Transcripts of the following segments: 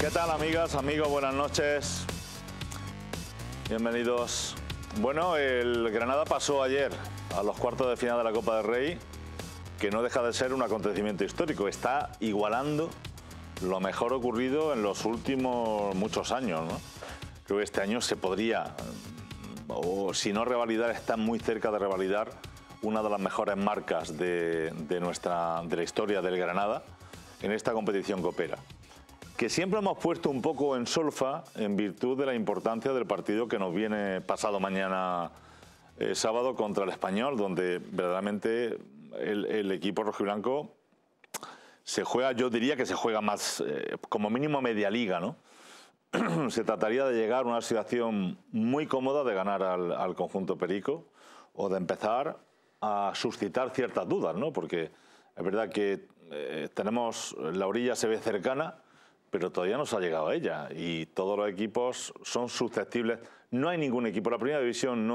¿Qué tal, amigas, amigos? Buenas noches. Bienvenidos. Bueno, el Granada pasó ayer a los cuartos de final de la Copa del Rey, que no deja de ser un acontecimiento histórico. Está igualando lo mejor ocurrido en los últimos muchos años, ¿no? Creo que este año se podría, o si no revalidar, está muy cerca de revalidar una de las mejores marcas de la historia del Granada en esta competición copera, que siempre hemos puesto un poco en solfa en virtud de la importancia del partido que nos viene pasado mañana sábado contra el Español, donde verdaderamente el equipo rojiblanco se juega, yo diría que se juega más, como mínimo media liga, ¿no? Se trataría de llegar a una situación muy cómoda de ganar al conjunto perico, o de empezar a suscitar ciertas dudas, ¿no? Porque es verdad que tenemos, la orilla se ve cercana, pero todavía no se ha llegado a ella, y todos los equipos son susceptibles. No hay ningún equipo, la primera división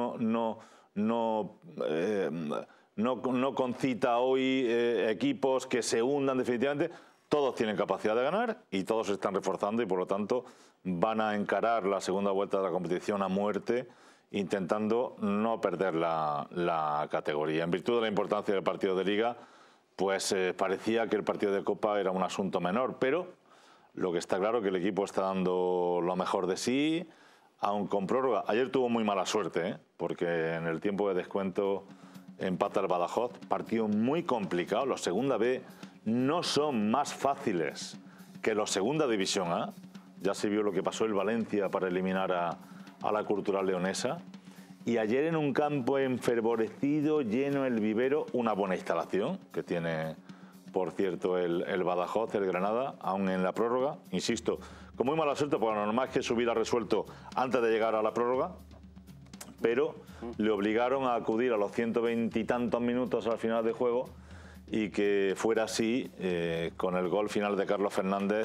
no concita hoy equipos que se hundan definitivamente. Todos tienen capacidad de ganar y todos se están reforzando, y por lo tanto van a encarar la segunda vuelta de la competición a muerte, intentando no perder la categoría. En virtud de la importancia del partido de Liga, pues parecía que el partido de Copa era un asunto menor, pero lo que está claro es que el equipo está dando lo mejor de sí, aun con prórroga. Ayer tuvo muy mala suerte, porque en el tiempo de descuento empata el Badajoz. Partido muy complicado. Los Segunda B no son más fáciles que los Segunda División A. Ya se vio lo que pasó el Valencia para eliminar a la Cultural Leonesa. Y ayer en un campo enfervorecido, lleno el vivero, una buena instalación que tiene, por cierto, el Badajoz, el Granada, aún en la prórroga. Insisto, con muy mala suerte, porque lo normal es que se hubiera resuelto antes de llegar a la prórroga, pero le obligaron a acudir a los 120 y tantos minutos al final de juego, y que fuera así, con el gol final de Carlos Fernández,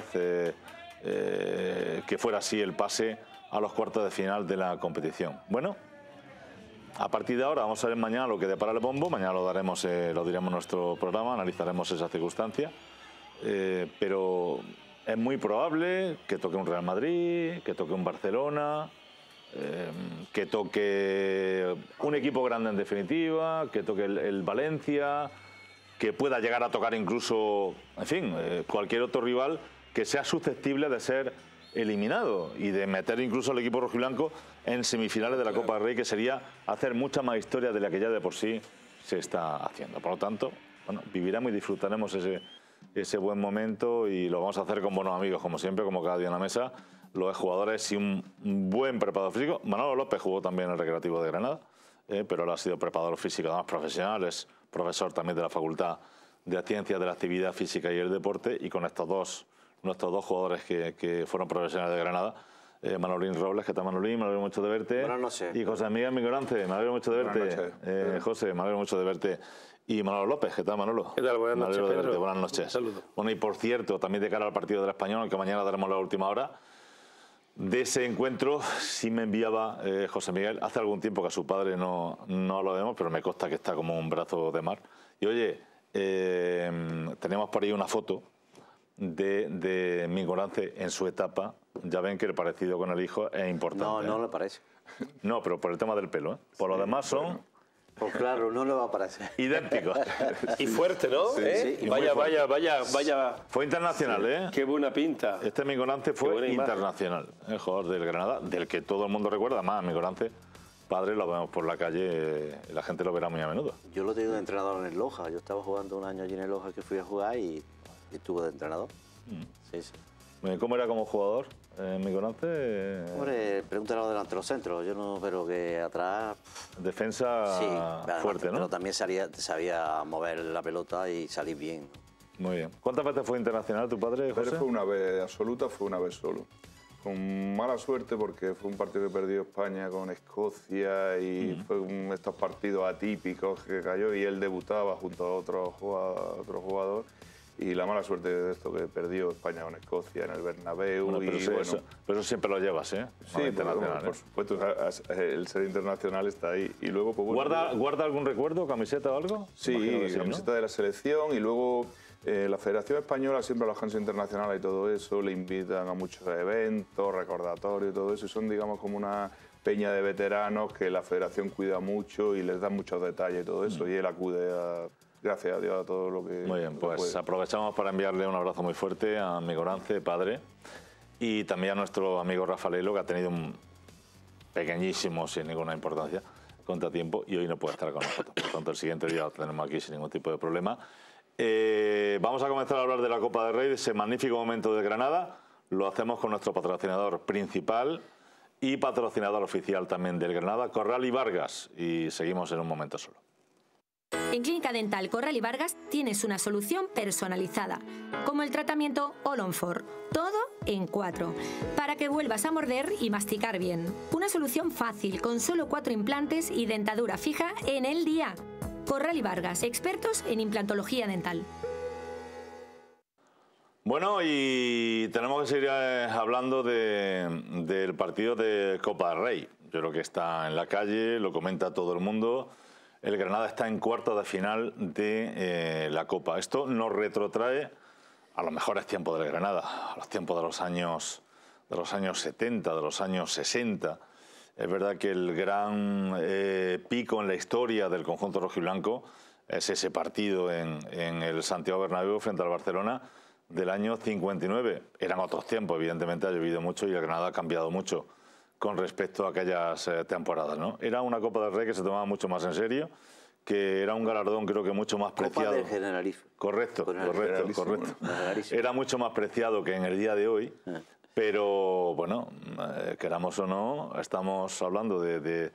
que fuera así el pase a los cuartos de final de la competición. Bueno, a partir de ahora vamos a ver mañana lo que depara el bombo. Mañana lo diremos en nuestro programa, analizaremos esa circunstancia, pero es muy probable que toque un Real Madrid, que toque un Barcelona, que toque un equipo grande en definitiva, que toque el Valencia, que pueda llegar a tocar incluso, en fin, cualquier otro rival que sea susceptible de ser eliminado y de meter incluso al equipo rojiblanco en semifinales de la Copa del Rey, que sería hacer mucha más historia de la que ya de por sí se está haciendo. Por lo tanto, bueno, viviremos y disfrutaremos ese buen momento, y lo vamos a hacer con buenos amigos, como siempre, como cada día en la mesa, los jugadores y un buen preparador físico. Manolo López jugó también en el Recreativo de Granada, pero él ha sido preparador físico además profesional, es profesor también de la Facultad de Ciencias de la Actividad Física y el Deporte, y con nuestros dos jugadores que fueron profesionales de Granada, Manolín Robles, ¿qué tal, Manolín? Me alegro mucho de verte. Buenas noches. Y José Miguel Migorance, me alegro mucho de verte. José, me alegro mucho de verte. Y Manolo López, ¿qué tal, Manolo? ¿Qué tal? Buenas noches, de verte. Buenas noches. Saludos. Bueno, y por cierto, también de cara al partido del Español, aunque mañana daremos la última hora, de ese encuentro sí me enviaba José Miguel, hace algún tiempo que a su padre no lo vemos, pero me consta que está como un brazo de mar. Y oye, tenemos por ahí una foto de Migorance en su etapa. Ya ven que el parecido con el hijo es importante. No le parece. No, pero por el tema del pelo, Por lo demás son... Pues claro, no le va a parecer. idénticos. Y fuerte, ¿no? Sí, y vaya. Fue internacional, Qué buena pinta. Este Migorance fue internacional, el jugador del Granada, del que todo el mundo recuerda. Más Migorance, padre, lo vemos por la calle, la gente lo verá muy a menudo. Yo lo tengo de entrenador en el Loja. Yo estaba jugando un año allí en el Loja, que fui a jugar, y estuve de entrenador. Sí. ¿Cómo era como jugador, Migorance? Hombre, pregúntale a los delanteros centros. Yo no, pero que atrás... Defensa fuerte, ¿no? Pero también sabía mover la pelota y salir bien. Muy bien. ¿Cuántas veces fue internacional tu padre, José? Fue una vez absoluta, fue una vez solo. Con mala suerte, porque fue un partido que perdió España con Escocia, y fue estos partidos atípicos que cayó, y él debutaba junto a otro jugador. Y la mala suerte de esto, que perdió España con Escocia en el Bernabéu. Bueno, pero eso siempre lo llevas, Sí, por supuesto, el ser internacional está ahí. Y luego, pues, ¿Guarda algún recuerdo, camiseta o algo? Sí, camiseta de la selección, y luego La Federación Española, siempre a los agencias internacionales y todo eso, le invitan a muchos eventos, recordatorios y todo eso, y son, digamos, como una peña de veteranos que la Federación cuida mucho y les da muchos detalles y todo eso, y él acude gracias a Dios, a todo lo que... Muy bien, pues aprovechamos para enviarle un abrazo muy fuerte a mi Gorance, padre, y también a nuestro amigo Rafaelelo, que ha tenido un pequeñísimo, sin ninguna importancia, contratiempo, y hoy no puede estar con nosotros. Por lo tanto, el siguiente día lo tenemos aquí sin ningún tipo de problema. Vamos a comenzar a hablar de la Copa del Rey, de ese magnífico momento de Granada. Lo hacemos con nuestro patrocinador principal y patrocinador oficial también del Granada, Corral y Vargas, y seguimos en un momento solo. En Clínica Dental Corral y Vargas tienes una solución personalizada, como el tratamiento All on 4, todo en 4, para que vuelvas a morder y masticar bien. Una solución fácil, con solo 4 implantes y dentadura fija en el día. Corral y Vargas, expertos en implantología dental. Bueno, y tenemos que seguir hablando del partido de Copa del Rey. Yo creo que está en la calle, lo comenta todo el mundo. El Granada está en cuartos de final de la Copa. Esto nos retrotrae a los mejores tiempos del Granada, a los tiempos de los años 70, de los años 60. Es verdad que el gran pico en la historia del conjunto rojiblanco es ese partido en el Santiago Bernabéu frente al Barcelona del año 59. Eran otros tiempos, evidentemente ha llovido mucho y el Granada ha cambiado mucho con respecto a aquellas temporadas, ¿no? Era una Copa del Rey que se tomaba mucho más en serio, que era un galardón creo que mucho más preciado. Copa del Generalísimo. Correcto. Era mucho más preciado que en el día de hoy, pero bueno, queramos o no, estamos hablando de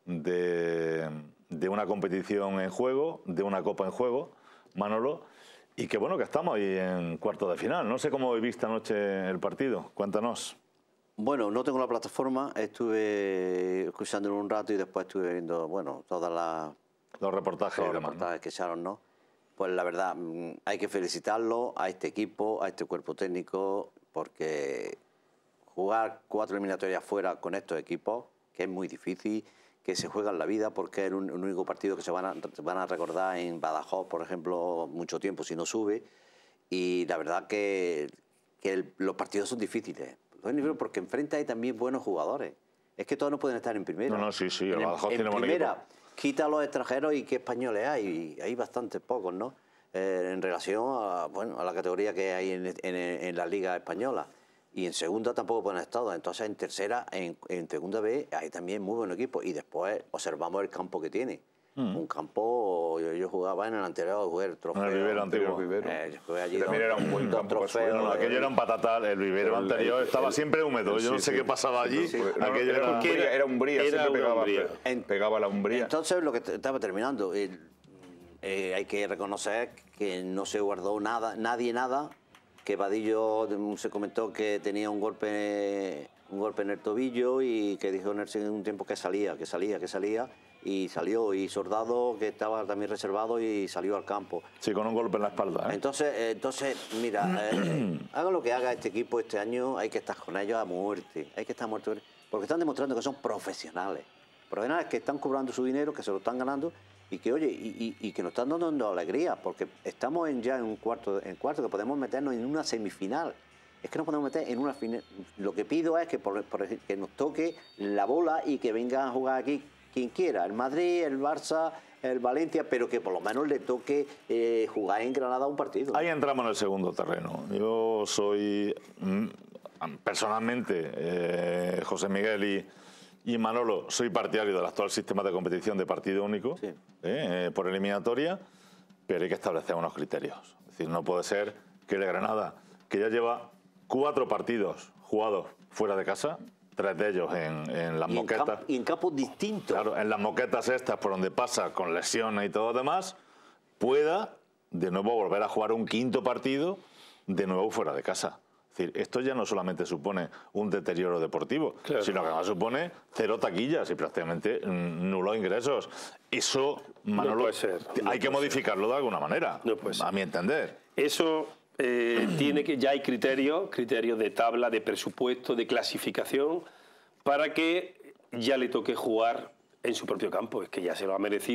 una competición en juego, de una Copa en juego, Manolo, y que bueno, que estamos ahí en cuartos de final. No sé cómo viviste anoche el partido, cuéntanos. Bueno, no tengo la plataforma, estuve escuchándolo un rato y después estuve viendo, bueno, los reportajes y demás, reportajes que echaron, ¿no? Pues la verdad, hay que felicitarlo a este equipo, a este cuerpo técnico, porque jugar 4 eliminatorias fuera con estos equipos, que es muy difícil, que se juegan la vida, porque es un único partido que se van a recordar en Badajoz, por ejemplo, mucho tiempo si no sube, y la verdad que los partidos son difíciles. Porque enfrente hay también buenos jugadores. Es que todos no pueden estar en primera. No, sí, el Badajoz tiene buen primera, equipo. Quita a los extranjeros y qué españoles hay. Y hay bastantes pocos, ¿no? En relación a la categoría que hay en la Liga Española. Y en segunda tampoco pueden estar todos. Entonces en tercera, en segunda B, hay también muy buen equipo. Y después observamos el campo que tiene. Un campo, yo jugaba en el anterior, jugué el trofeo. En el vivero antiguo. Allí también era un buen campo. No, aquello era un patatal, el vivero anterior estaba siempre húmedo. Yo no sé qué pasaba allí. Aquello era Umbría, siempre pegaba la Umbría. Entonces, lo que estaba terminando, hay que reconocer que no se guardó nadie nada, que Vadillo se comentó que tenía un golpe en el tobillo y que dijo en un tiempo que salía, y salió, y Soldado, que estaba también reservado, y salió al campo. Sí, con un golpe en la espalda, ¿eh? Entonces mira, haga lo que haga este equipo este año, hay que estar con ellos a muerte, porque están demostrando que son profesionales que están cobrando su dinero, que se lo están ganando, y que, oye, y que nos están dando alegría, porque estamos ya en un cuarto, que podemos meternos en una semifinal. Es que nos podemos meter en una final. Lo que pido es que, que nos toque la bola y que venga a jugar aquí quien quiera, el Madrid, el Barça, el Valencia, pero que por lo menos le toque jugar en Granada un partido. Ahí entramos en el segundo terreno. Yo soy, personalmente, José Miguel y Manolo, soy partidario del actual sistema de competición de partido único, sí, por eliminatoria, pero hay que establecer unos criterios. Es decir, no puede ser que el Granada, que ya lleva 4 partidos jugados fuera de casa, 3 de ellos en las moquetas. Y en campos distintos. Claro, en las moquetas estas por donde pasa con lesiones y todo lo demás, pueda de nuevo volver a jugar un 5.º partido de nuevo fuera de casa. Es decir, esto ya no solamente supone un deterioro deportivo, claro, sino que además supone 0 taquillas y prácticamente nulos ingresos. Eso, Manolo, no puede ser, hay que modificarlo de alguna manera, a mi entender. Eso tiene que, ya hay criterios de tabla, de presupuesto, de clasificación, para que ya le toque jugar en su propio campo. Es que ya se lo ha merecido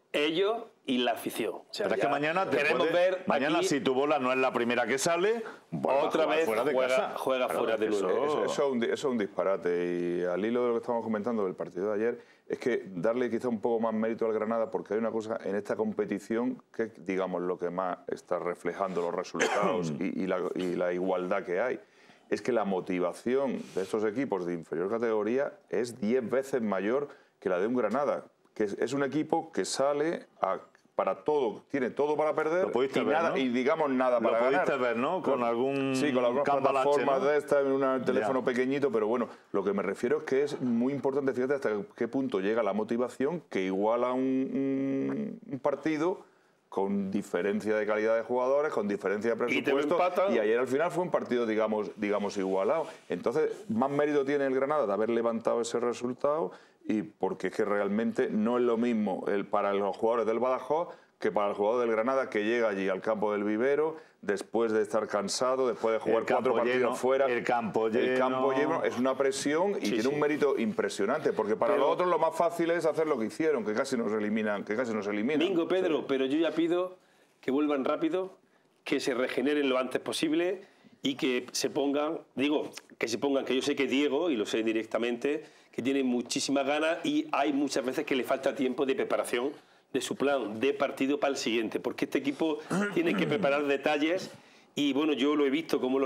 ellos y la afición. O sea, pero es que mañana, queremos ver mañana aquí, si tu bola no es la primera que sale, otra vez fuera de casa. juega fuera de nuevo. Eso es un disparate. Y al hilo de lo que estábamos comentando del partido de ayer, es que darle quizá un poco más mérito al Granada, porque hay una cosa en esta competición que, digamos, lo que más está reflejando los resultados y la igualdad que hay, es que la motivación de estos equipos de inferior categoría es 10 veces mayor que la de un Granada, que es un equipo que sale para todo, tiene todo para perder y, ver, nada, ¿no? y digamos nada para ganar. Lo pudiste ver, ¿no? Con algún sí, con algunas plataformas, ¿no? De esta, en un teléfono ya. Pequeñito, pero bueno, lo que me refiero es que es muy importante, fíjate hasta qué punto llega la motivación que iguala un partido con diferencia de calidad de jugadores, con diferencia de presupuesto, y ayer al final fue un partido, digamos igualado. Entonces, más mérito tiene el Granada de haber levantado ese resultado, y porque es que realmente no es lo mismo para los jugadores del Badajoz que para el jugador del Granada, que llega allí al campo del Vivero después de estar cansado, después de jugar 4 partidos fuera. El campo lleno es una presión y tiene un mérito impresionante, porque para los otros lo más fácil es hacer lo que hicieron, que casi nos eliminan. Mingo, Pedro, pero yo ya pido que vuelvan rápido, que se regeneren lo antes posible y que se pongan, que yo sé que Diego, y lo sé directamente, que tiene muchísimas ganas y hay muchas veces que le falta tiempo de preparación de su plan de partido para el siguiente, porque este equipo tiene que preparar detalles y bueno, yo lo he visto cómo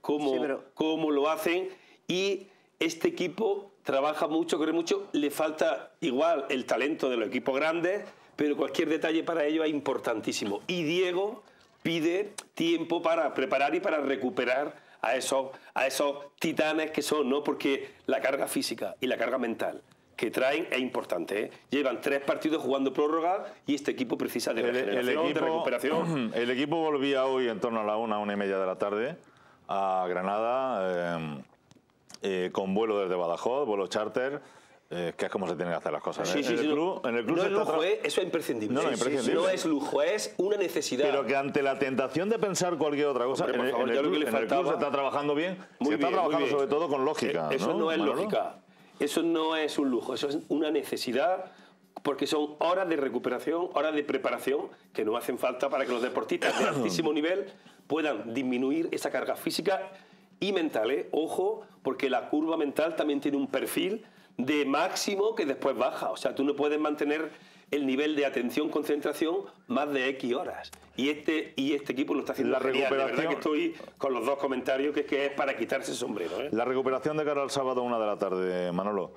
lo hacen, y este equipo trabaja mucho, corre mucho, le falta igual el talento de los equipos grandes, pero cualquier detalle para ellos es importantísimo, y Diego pide tiempo para preparar y para recuperar a esos titanes que son, ¿no? Porque la carga física y la carga mental que traen es importante, ¿eh? Llevan 3 partidos jugando prórroga y este equipo precisa de regeneración, de recuperación. El equipo volvía hoy en torno a la 1:30 de la tarde a Granada, con vuelo desde Badajoz, vuelo charter, que es como se tienen que hacer las cosas. Sí, en el club no es lujo, eso es imprescindible. No, no es lujo, es una necesidad. Pero que ante la tentación de pensar cualquier otra cosa, en el club se está trabajando bien, se está trabajando sobre todo con lógica. Eso no es lógica. Eso no es un lujo, eso es una necesidad, porque son horas de recuperación, horas de preparación que nos hacen falta para que los deportistas de altísimo nivel puedan disminuir esa carga física y mental, ¿eh? Ojo, porque la curva mental también tiene un perfil de máximo que después baja. O sea, tú no puedes mantener el nivel de atención, concentración más de X horas. Y este equipo lo está haciendo genial. De verdad que estoy con los 2 comentarios, que es para quitarse el sombrero, ¿eh? La recuperación de cara al sábado 1 de la tarde, Manolo.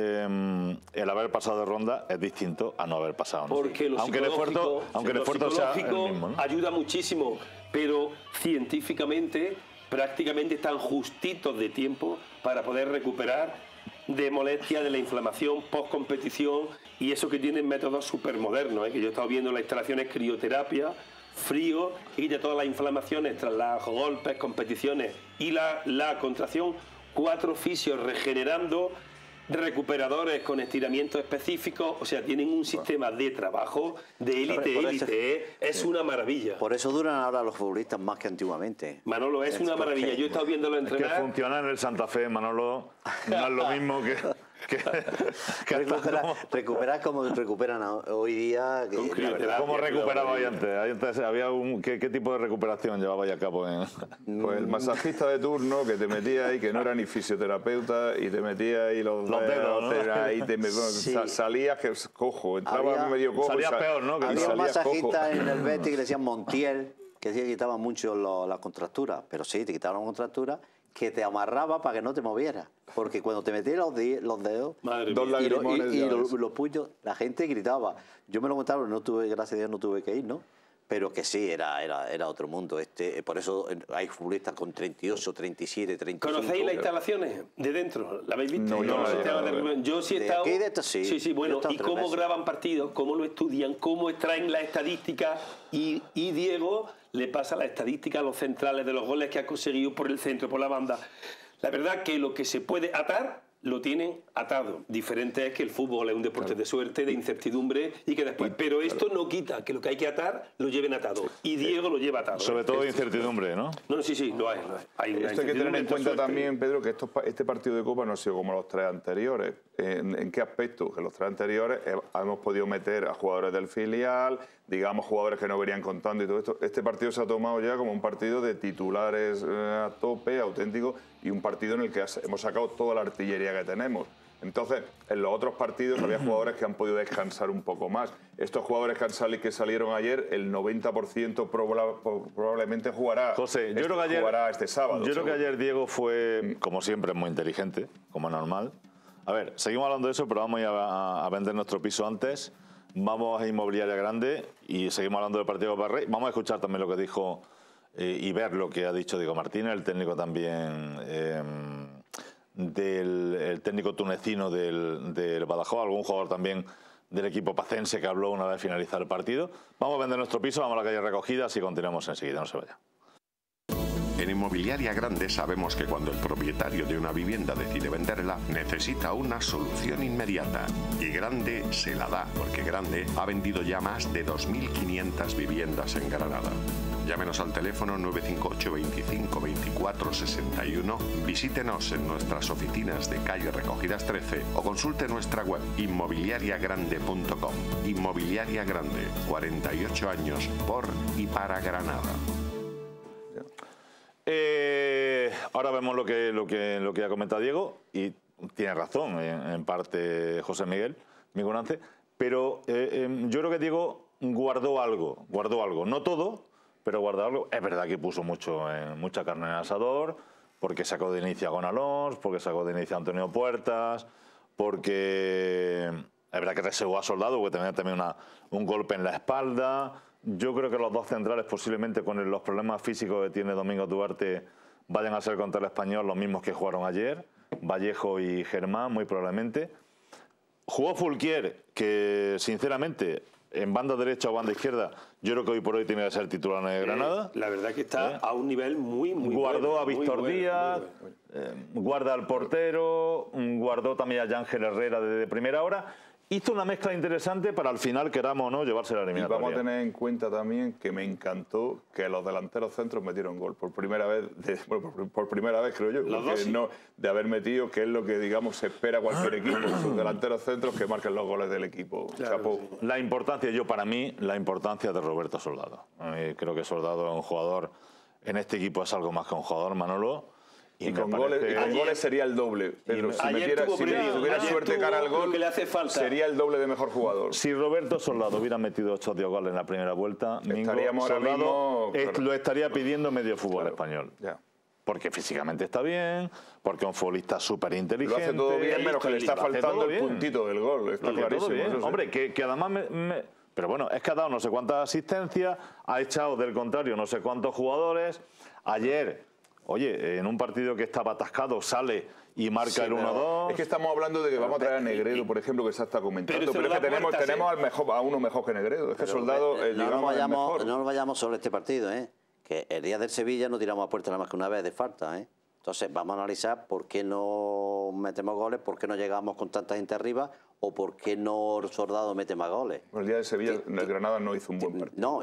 El haber pasado de ronda es distinto a no haber pasado. Porque aunque el esfuerzo sea el mismo, ¿no? Ayuda muchísimo, pero científicamente prácticamente están justitos de tiempo para poder recuperar de molestia, de la inflamación post-competición, y eso que tienen métodos súper modernos, ¿eh? Que yo he estado viendo en las instalaciones, crioterapia, frío, que quita todas las inflamaciones tras los golpes, competiciones y la contracción, 4 fisios regenerando, recuperadores con estiramientos específicos, o sea, tienen un sistema de trabajo de élite, es una maravilla. Por eso duran ahora los futbolistas más que antiguamente. Manolo, es una maravilla. Yo he estado viéndolo entrenar. Es que funciona en el Santa Fe, Manolo, no es lo mismo que recuperar como recuperan hoy día. ¿Cómo recuperaba antes? Antes había ¿qué tipo de recuperación llevaba a cabo? Pues el masajista de turno que te metía ahí, que no era ni fisioterapeuta, y te metía ahí los dedos, ¿no? Ahí salías que cojo, entraba medio cojo. Salías peor, ¿no? Había un masajista en el Betis que le decían Montiel, que decía que quitaba mucho la contractura, pero sí, te quitaban la contractura, que te amarraba para que no te movieras. Porque cuando te metías los dedos y los puños, la gente gritaba. Yo me lo contaron, gracias a Dios no tuve que ir, ¿no? Pero que sí, era otro mundo. Por eso hay futbolistas con 38, 37, 35. ¿Conocéis las instalaciones de dentro? ¿La habéis visto? Yo sí he estado. Sí, bueno. ¿Y cómo graban partidos? ¿Cómo lo estudian? ¿Cómo extraen las estadísticas? Y Diego le pasa la estadística a los centrales de los goles que ha conseguido por el centro, por la banda. La verdad que lo que se puede atar, lo tienen atado. Diferente es que el fútbol es un deporte de suerte, de incertidumbre y que después... Pero esto no quita que lo que hay que atar lo lleven atado. Y Diego lo lleva atado. Sobre todo incertidumbre, ¿no? No, sí, lo hay. Hay una Esto hay que tener en cuenta suerte. también, Pedro, que este partido de Copa no ha sido como los 3 anteriores. ¿En qué aspecto? Que los 3 anteriores hemos podido meter a jugadores del filial, digamos jugadores que no venían contando y todo esto. Este partido se ha tomado ya como un partido de titulares a tope, auténtico, y un partido en el que hemos sacado toda la artillería que tenemos. Entonces, en los otros partidos había jugadores que han podido descansar un poco más. Estos jugadores que salieron ayer, el 90% probablemente jugará, José, yo creo que ayer, jugará este sábado. Yo creo que ayer Diego fue, como siempre, muy inteligente, como normal. A ver, seguimos hablando de eso, pero vamos a vender nuestro piso antes. Vamos a Inmobiliaria Grande y seguimos hablando del partido de Copa del Rey. Vamos a escuchar también lo que dijo y ver lo que ha dicho Diego Martínez, el técnico también... el técnico tunecino del Badajoz, algún jugador también del equipo pacense que habló una vez finalizar el partido. Vamos a vender nuestro piso, vamos a la calle Recogidas y continuamos enseguida, no se vaya. En Inmobiliaria Grande sabemos que cuando el propietario de una vivienda decide venderla, necesita una solución inmediata. Y Grande se la da, porque Grande ha vendido ya más de 2.500 viviendas en Granada. Llámenos al teléfono 958 25 24 61, visítenos en nuestras oficinas de calle Recogidas 13 o consulte nuestra web inmobiliariagrande.com. Inmobiliaria Grande, 48 años por y para Granada. Ahora vemos lo que ha comentado Diego y tiene razón en parte José Miguel Migunance, pero yo creo que Diego guardó algo, no todo, pero guardó algo. Es verdad que puso mucha carne en el asador, porque sacó de inicio a Gonalons, porque sacó de inicio a Antonio Puertas, porque es verdad que reservó a Soldado, porque tenía también un golpe en la espalda. Yo creo que los dos centrales, posiblemente con los problemas físicos que tiene Domingo Duarte, vayan a ser contra el Español los mismos que jugaron ayer, Vallejo y Germán, muy probablemente. Jugó Fulquier, que sinceramente, en banda derecha o banda izquierda, yo creo que hoy por hoy tiene que ser titular en el Granada. La verdad que está a un nivel muy guardó bueno. A Víctor Díaz, guarda al portero, guardó también a Yángel Herrera desde primera hora. Hizo una mezcla interesante para al final, queramos o no, llevarse la eliminatoria. Y vamos a tener en cuenta también que me encantó que los delanteros centros metieron gol. Por primera vez, por primera vez creo yo. No, de haber metido, que es lo que digamos se espera cualquier equipo. Sus delanteros centros que marquen los goles del equipo. Claro, sí. La importancia, para mí, la importancia de Roberto Soldado. Creo que Soldado es un jugador, en este equipo es algo más que un jugador, Manolo. Y con goles sería el doble. Pero si tuviera suerte cara al gol, que le hace falta. Sería el doble de mejor jugador. Si Roberto Soldado hubiera metido 8 goles en la primera vuelta, estaríamos ahora mismo, lo estaría pidiendo medio fútbol español. Ya. Porque físicamente está bien, porque es un futbolista súper inteligente. Lo hace todo bien, menos que le está faltando el puntito del gol. Está clarísimo. Eso, hombre, que además pero bueno, es que ha dado no sé cuántas asistencias, ha echado del contrario no sé cuántos jugadores. Ayer... Oye, en un partido que estaba atascado sale y marca el 1-2. Es que estamos hablando de que vamos a traer a Negredo, por ejemplo, que se está comentando. Pero es que tenemos a uno mejor que Negredo. Es que Soldado, no nos vayamos sobre este partido, que el día del Sevilla no tiramos a puerta nada más que una vez de falta. Entonces vamos a analizar por qué no metemos goles, por qué no llegamos con tanta gente arriba o por qué no Soldado mete más goles. El día de Sevilla, el Granada no hizo un buen partido.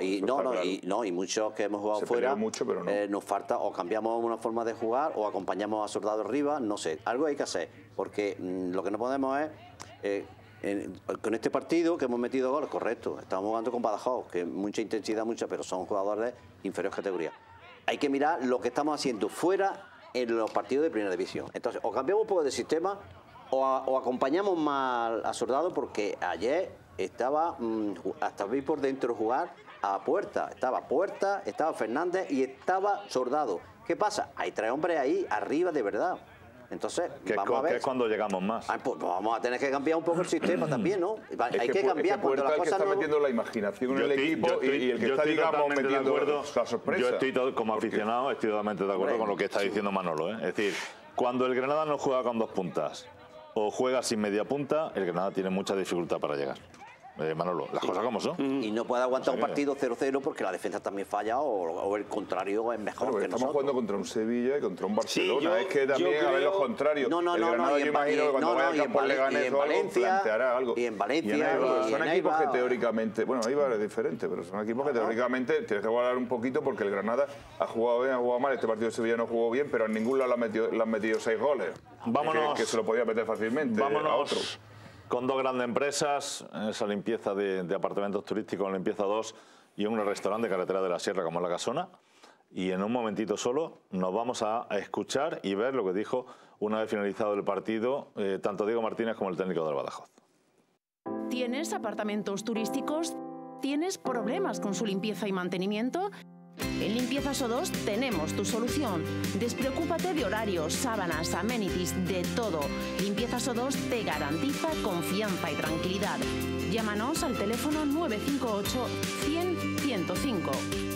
Y muchos que hemos jugado fuera nos falta o cambiamos una forma de jugar o acompañamos a Soldado arriba, no sé, algo hay que hacer, porque lo que no podemos es... con este partido que hemos metido goles, correcto, estamos jugando con Badajoz, que mucha intensidad, pero son jugadores de inferior categoría. Hay que mirar lo que estamos haciendo fuera en los partidos de primera división. Entonces, o cambiamos un poco de sistema o acompañamos más a Soldado, porque ayer estaba, hasta vi por dentro jugar a Puerta. Estaba Fernández y estaba Soldado. ¿Qué pasa? Hay 3 hombres ahí arriba de verdad. Entonces, vamos a ver. Que es cuando llegamos más. Pues vamos a tener que cambiar un poco el sistema también, ¿no? Hay que cambiar cuando las cosas está metiendo la imaginación en el equipo y el que está, digamos, metiendo la sorpresa. Yo estoy como aficionado, estoy totalmente de acuerdo con lo que está diciendo Manolo. Es decir, cuando el Granada no juega con 2 puntas o juega sin media punta, el Granada tiene mucha dificultad para llegar. Manolo, las cosas como son. Y no puede aguantar un partido 0-0 porque la defensa también falla o el contrario es mejor que estamos nosotros. jugando contra un Sevilla y contra un Barcelona. Sí, es que también a ver los contrarios. El Granada, yo imagino que cuando vaya al campo de Leganés o algo, planteará algo. Y en Valencia. Son equipos que teóricamente, bueno, Eibar es diferente, pero son equipos que teóricamente tienes que guardar un poquito porque el Granada ha jugado bien, ha jugado mal. Este partido de Sevilla no jugó bien, pero en ningún lado le han metido 6 goles. Vámonos. Que se lo podía meter fácilmente a otro. Con dos grandes empresas, esa limpieza de apartamentos turísticos, limpieza 2 y un restaurante de Carretera de la Sierra como es La Casona. Y en un momentito solo nos vamos a escuchar y ver lo que dijo una vez finalizado el partido tanto Diego Martínez como el técnico del Badajoz. ¿Tienes apartamentos turísticos? ¿Tienes problemas con su limpieza y mantenimiento? En Limpieza So2 tenemos tu solución. Despreocúpate de horarios, sábanas, amenities, de todo. Limpieza So2 te garantiza confianza y tranquilidad. Llámanos al teléfono 958 100 105.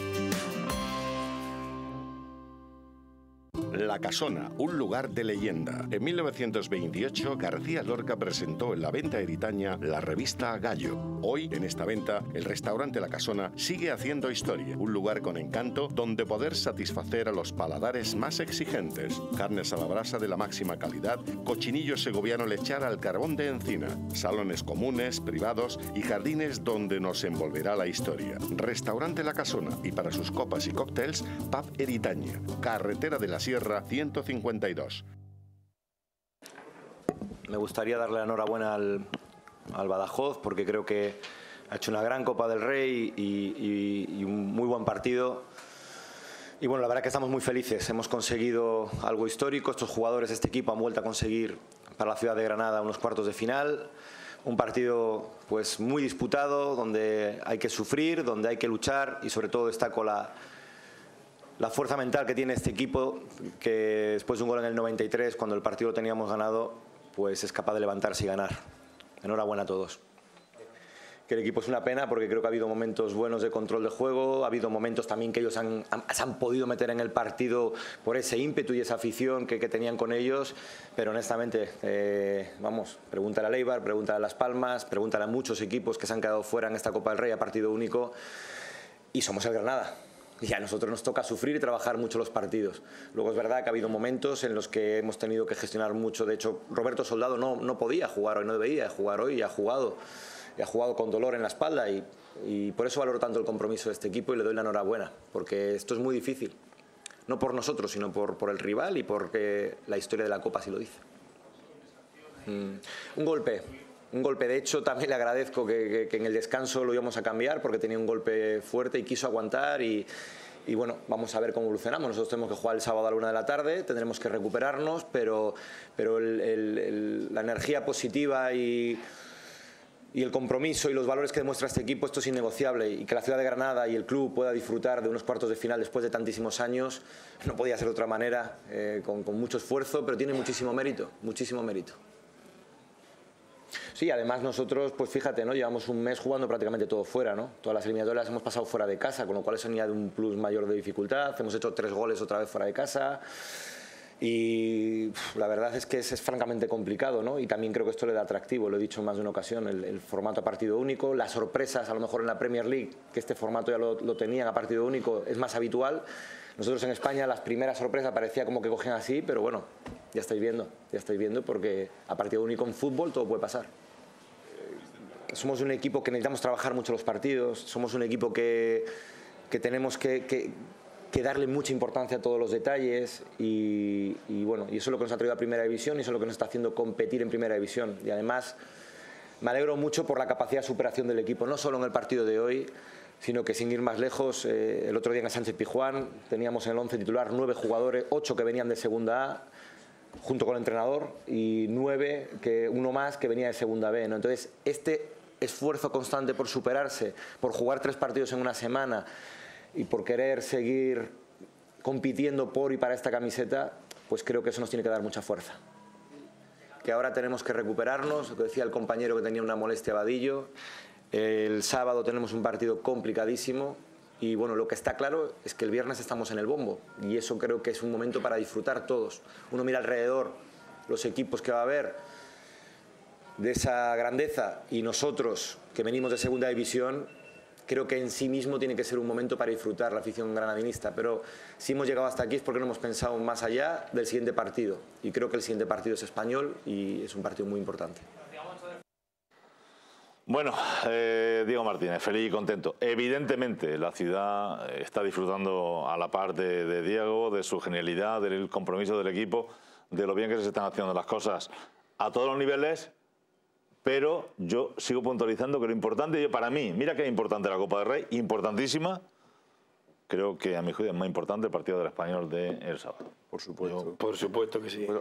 La Casona, un lugar de leyenda. En 1928, García Lorca presentó en la venta eritaña la revista Gallo. Hoy, en esta venta, el restaurante La Casona sigue haciendo historia. Un lugar con encanto donde poder satisfacer a los paladares más exigentes. Carnes a la brasa de la máxima calidad, cochinillo segoviano lechar al carbón de encina, salones comunes, privados y jardines donde nos envolverá la historia. Restaurante La Casona y para sus copas y cócteles, Pub Eritaña, Carretera de la Sierra 152. Me gustaría darle la enhorabuena al Badajoz porque creo que ha hecho una gran Copa del Rey y un muy buen partido. Y bueno, la verdad que estamos muy felices. Hemos conseguido algo histórico. Estos jugadores de este equipo han vuelto a conseguir para la ciudad de Granada unos cuartos de final. Un partido pues muy disputado, donde hay que sufrir, donde hay que luchar y sobre todo destaco la fuerza mental que tiene este equipo, que después de un gol en el 93, cuando el partido lo teníamos ganado, pues es capaz de levantarse y ganar. Enhorabuena a todos. Que el equipo es una pena porque creo que ha habido momentos buenos de control de juego, ha habido momentos también que ellos se han podido meter en el partido por ese ímpetu y esa afición que tenían con ellos, pero honestamente, vamos, pregúntale a Eibar, pregúntale a Las Palmas, pregúntale a muchos equipos que se han quedado fuera en esta Copa del Rey a partido único y somos el Granada. Y a nosotros nos toca sufrir y trabajar mucho los partidos. Luego es verdad que ha habido momentos en los que hemos tenido que gestionar mucho. De hecho, Roberto Soldado no podía jugar hoy, no debía jugar hoy y ha jugado con dolor en la espalda. Y por eso valoro tanto el compromiso de este equipo y le doy la enhorabuena, porque esto es muy difícil. No por nosotros, sino por el rival y porque la historia de la Copa así lo dice. Un golpe. De hecho, también le agradezco que en el descanso lo íbamos a cambiar porque tenía un golpe fuerte y quiso aguantar y bueno, vamos a ver cómo evolucionamos. Nosotros tenemos que jugar el sábado a la 1 de la tarde, tendremos que recuperarnos, pero la energía positiva y el compromiso y los valores que demuestra este equipo, esto es innegociable, y que la ciudad de Granada y el club pueda disfrutar de unos cuartos de final después de tantísimos años, no podía ser de otra manera, con mucho esfuerzo, pero tiene muchísimo mérito, muchísimo mérito. Sí, además nosotros, pues fíjate, ¿no? Llevamos un mes jugando prácticamente todo fuera, ¿no? Todas las eliminatorias las hemos pasado fuera de casa, con lo cual eso añade un plus mayor de dificultad. Hemos hecho 3 goles otra vez fuera de casa y la verdad es que es francamente complicado, ¿no? Y también creo que esto le da atractivo, lo he dicho en más de una ocasión, el formato a partido único, las sorpresas a lo mejor en la Premier League, que este formato ya lo tenían a partido único, es más habitual. Nosotros en España las primeras sorpresas parecía como que cogían así, pero bueno, ya estáis viendo porque a partido único en fútbol todo puede pasar. Somos un equipo que necesitamos trabajar mucho los partidos, somos un equipo que tenemos que darle mucha importancia a todos los detalles y bueno, y eso es lo que nos ha traído a Primera División y eso es lo que nos está haciendo competir en Primera División. Y además me alegro mucho por la capacidad de superación del equipo, no solo en el partido de hoy, sino que sin ir más lejos, el otro día en el Sánchez Pizjuán teníamos en el 11 titular 9 jugadores, 8 que venían de Segunda A, junto con el entrenador, y 9, uno más que venía de Segunda B, ¿no? Entonces, este esfuerzo constante por superarse, por jugar 3 partidos en una semana y por querer seguir compitiendo por y para esta camiseta, pues creo que eso nos tiene que dar mucha fuerza. Que ahora tenemos que recuperarnos, lo que decía el compañero que tenía una molestia Vadillo. El sábado tenemos un partido complicadísimo y bueno, lo que está claro es que el viernes estamos en el bombo y eso creo que es un momento para disfrutar todos. Uno mira alrededor los equipos que va a haber de esa grandeza, y nosotros, que venimos de segunda división, creo que en sí mismo tiene que ser un momento para disfrutar la afición granadinista. Pero si hemos llegado hasta aquí es porque no hemos pensado más allá del siguiente partido. Y creo que el siguiente partido es Español y es un partido muy importante. Bueno, Diego Martínez, feliz y contento. Evidentemente la ciudad está disfrutando a la par de Diego, de su genialidad, del compromiso del equipo, de lo bien que se están haciendo las cosas a todos los niveles. Pero yo sigo puntualizando que lo importante, para mí, mira que es importante la Copa del Rey, importantísima. Creo que a mi juicio es más importante el partido del Español del sábado. Por supuesto. Por supuesto que sí. Bueno,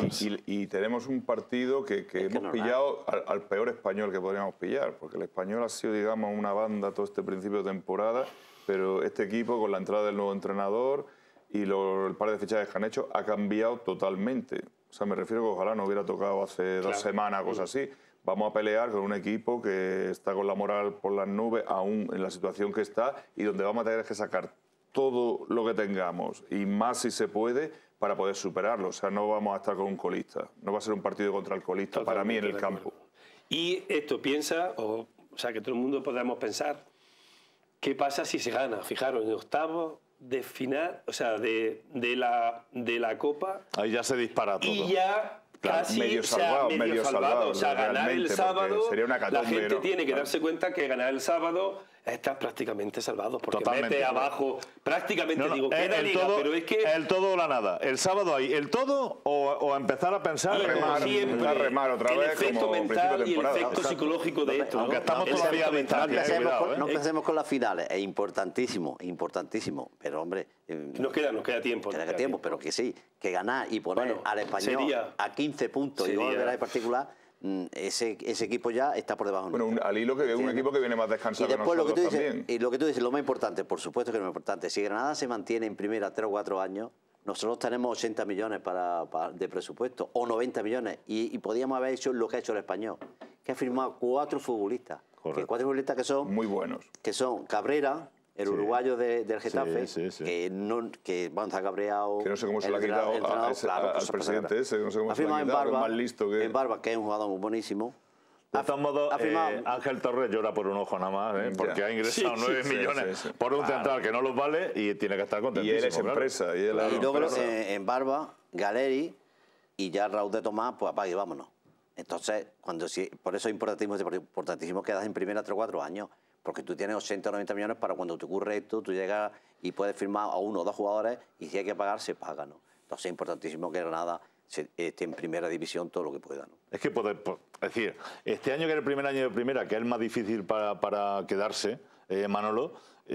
y tenemos un partido que hemos pillado al peor Español que podríamos pillar, porque el Español ha sido, digamos, una banda todo este principio de temporada, pero este equipo, con la entrada del nuevo entrenador y el par de fichajes que han hecho, ha cambiado totalmente. O sea, me refiero que ojalá no hubiera tocado hace 2 semanas, cosas así. Vamos a pelear con un equipo que está con la moral por las nubes, aún en la situación que está, y donde vamos a tener que sacar todo lo que tengamos, y más si se puede, para poder superarlo. O sea, no vamos a estar con un colista. No va a ser un partido contra el colista, para mí, en el campo. Y esto piensa, o sea, que todo el mundo podamos pensar, ¿qué pasa si se gana? Fijaros, en octavos de final, o sea, de la Copa... Ahí ya se dispara todo. Y ya... Casi, medio salvado. O sea, ganar el sábado, sería una la gente tiene que darse cuenta que ganar el sábado está prácticamente salvado, porque totalmente mete abajo, prácticamente, queda liga, todo, pero es que... El todo o la nada. El sábado hay el todo o empezar a pensar... A remar otra vez, el efecto como mental y el temporada. efecto psicológico de esto. Aunque estamos todavía a distancia. No empecemos con las finales, es importantísimo, pero hombre... Nos queda tiempo. Queda tiempo, pero que sí, que ganar y poner al Español a 15 puntos y volver en particular... Ese equipo ya está por debajo. Bueno, al hilo que es un equipo que viene más descansado y después que nosotros también. Y lo que tú dices, lo más importante, por supuesto que es lo más importante, si Granada se mantiene en primera 3 o 4 años, nosotros tenemos 80 millones de presupuesto, o 90 millones, y podíamos haber hecho lo que ha hecho el Español, que ha firmado 4 futbolistas, que 4 futbolistas que son... muy buenos. Que son Cabrera, el uruguayo del Getafe, que bueno, está cabreado. Que no sé cómo se lo ha quitado al presidente ese, no sé cómo se lo ha quitado, más listo que... En Barba, que es un jugador muy buenísimo. De todos modos, Ángel Torres llora por un ojo nada más, porque ha ingresado 9 millones por un central que no los vale y tiene que estar contentísimo. Y él es empresa. Y luego en Barba, Galeri y ya Raúl de Tomás, pues apague y vámonos. Entonces, por eso es importantísimo que das en primera 3 o 4 años. Porque tú tienes 80 o 90 millones para cuando te ocurre esto, tú llegas y puedes firmar a 1 o 2 jugadores y si hay que pagar, se paga, ¿no? Entonces es importantísimo que Granada esté en primera división todo lo que pueda, ¿no? Es que es decir, este año que es el primer año de primera, que es el más difícil para quedarse, Manolo,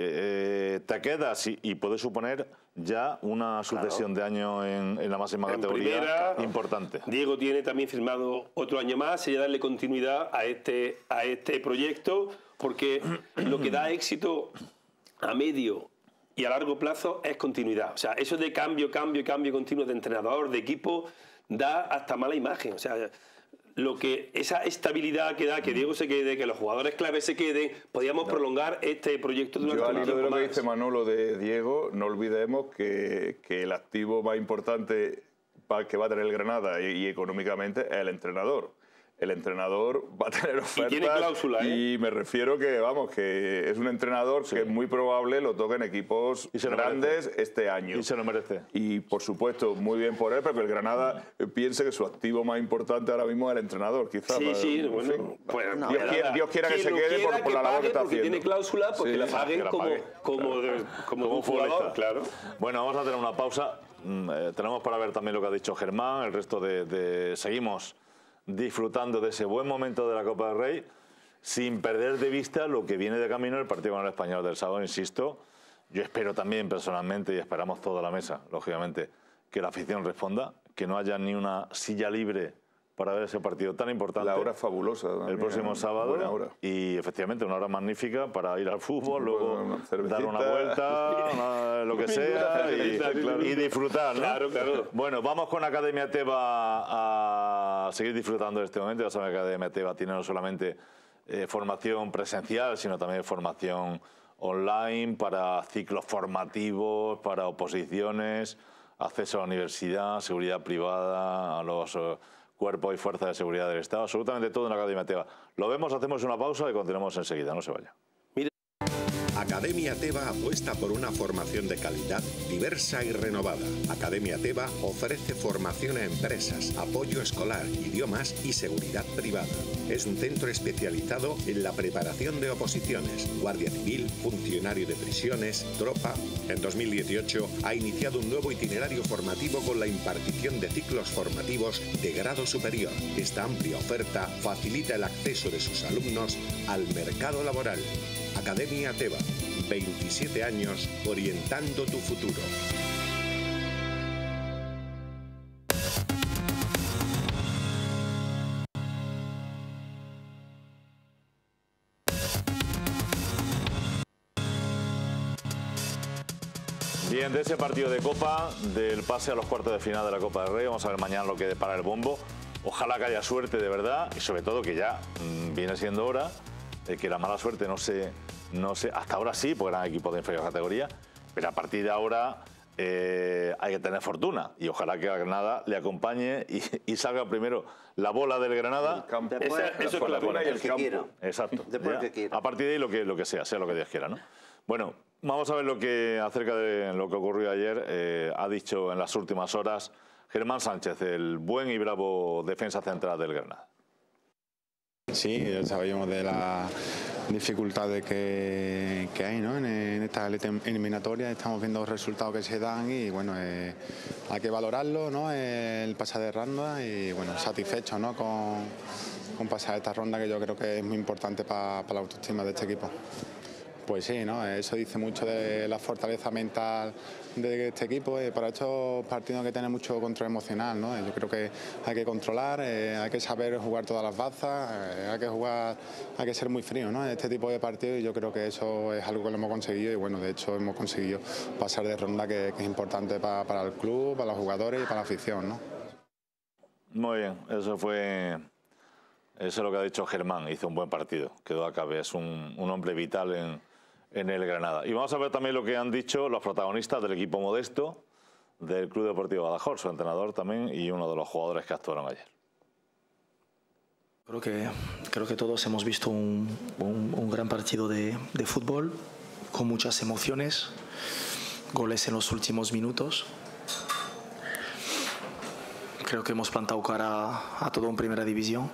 te quedas y puedes suponer ya una sucesión de años en la máxima categoría importante. Diego tiene también firmado otro año más, sería darle continuidad a este proyecto, porque lo que da éxito a medio y a largo plazo es continuidad. O sea, eso de cambio continuo de entrenador, de equipo, da hasta mala imagen. O sea, esa estabilidad que da, que Diego se quede, que los jugadores clave se queden, podíamos prolongar este proyecto durante un tiempo tiempo más. Yo, al hilo de lo que dice Manolo de Diego, no olvidemos que el activo más importante que va a tener el Granada y económicamente es el entrenador. El entrenador va a tener ofertas. Y tiene cláusula, y me refiero que es un entrenador que es muy probable lo toque en equipos grandes este año. Y se lo merece. Y por supuesto, muy bien por él, pero que el Granada piense que su activo más importante ahora mismo es el entrador, quizás. Bueno, pues, Dios quiera que se quede por la labor que está haciendo. Tiene cláusula, porque la paguen como un jugador, claro. Bueno, vamos a tener una pausa. Tenemos para ver también lo que ha dicho Germán, el resto seguimos disfrutando de ese buen momento de la Copa del Rey, sin perder de vista lo que viene de camino el partido con el Español del sábado, insisto. Yo espero también personalmente, y esperamos toda la mesa, lógicamente, que la afición responda, que no haya ni una silla libre para ver ese partido tan importante. La hora es fabulosa. El próximo sábado. Buena hora. Y efectivamente una hora magnífica para ir al fútbol, luego dar una vuelta, lo que sea, y disfrutar, ¿no? Claro. Bueno, vamos con Academia Teba a seguir disfrutando de este momento. Ya saben que Academia Teba tiene no solamente formación presencial, sino también formación online para ciclos formativos, para oposiciones, acceso a la universidad, seguridad privada, a los cuerpo y fuerza de seguridad del Estado, absolutamente todo en la Academia Teba. Lo vemos, hacemos una pausa y continuamos enseguida, no se vaya. Academia Teba apuesta por una formación de calidad, diversa y renovada. Academia Teba ofrece formación a empresas, apoyo escolar, idiomas y seguridad privada. Es un centro especializado en la preparación de oposiciones, guardia civil, funcionario de prisiones, tropa. En 2018 ha iniciado un nuevo itinerario formativo con la impartición de ciclos formativos de grado superior. Esta amplia oferta facilita el acceso de sus alumnos al mercado laboral. Academia Teba, 27 años orientando tu futuro. Bien, de ese partido de Copa, del pase a los cuartos de final de la Copa del Rey, vamos a ver mañana lo que depara el bombo. Ojalá que haya suerte de verdad y sobre todo que ya viene siendo hora de que la mala suerte no se hasta ahora sí, porque eran equipos de inferior categoría, pero a partir de ahora hay que tener fortuna y ojalá que a Granada le acompañe y salga primero la bola del Granada. El campo. Eso es la bola y el campo. Exacto. Después que quiera. A partir de ahí lo que sea lo que Dios quiera, ¿no? Bueno, vamos a ver acerca de lo que ocurrió ayer. Ha dicho en las últimas horas Germán Sánchez, el buen y bravo defensa central del Granada. Sí, sabíamos de la dificultades que hay, ¿no? en esta eliminatoria. Estamos viendo los resultados que se dan y bueno, hay que valorarlo, ¿no? El pasar de ronda y bueno, satisfecho, ¿no? con pasar esta ronda, que yo creo que es muy importante para la autoestima de este equipo. Pues sí, ¿no? Eso dice mucho de la fortaleza mental de este equipo. Para estos partidos hay que tener mucho control emocional, ¿no? Yo creo que hay que controlar, hay que saber jugar todas las bazas, hay que ser muy frío, ¿no? En este tipo de partidos, y yo creo que eso es algo que lo hemos conseguido y bueno, de hecho hemos conseguido pasar de ronda, que es importante para el club, para los jugadores y para la afición, ¿no? Muy bien, eso es lo que ha dicho Germán. Hizo un buen partido, quedó a cabe, es un hombre vital en el Granada. Y vamos a ver también lo que han dicho los protagonistas del equipo modesto del Club Deportivo Badajoz, su entrenador también y uno de los jugadores que actuaron ayer. Creo que todos hemos visto un gran partido de fútbol, con muchas emociones, goles en los últimos minutos. Creo que hemos plantado cara a todo en primera división.